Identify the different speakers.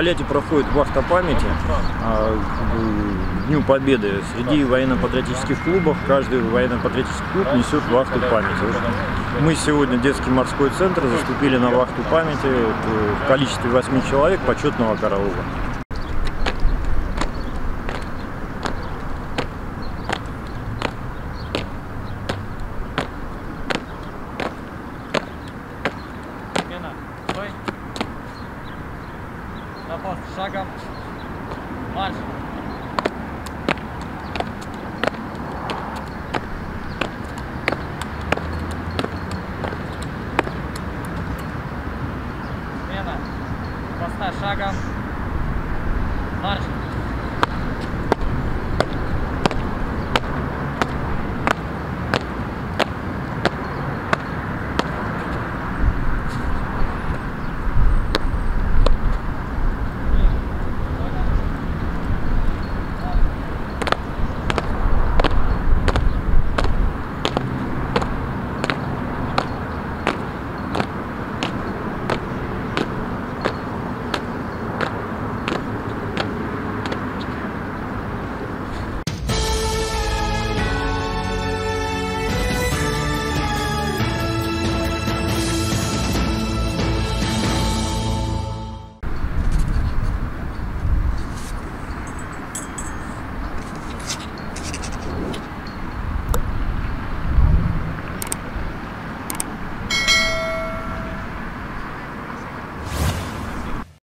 Speaker 1: Тольятти проходит вахта памяти к Дню Победы. Среди военно-патриотических клубов каждый военно-патриотический клуб несет вахту памяти. Мы сегодня, детский морской центр, заступили на вахту памяти в количестве 8 человек почетного караула.
Speaker 2: Стой. На пост, шагом. Марш. Смена. Поста, шагом. Марш.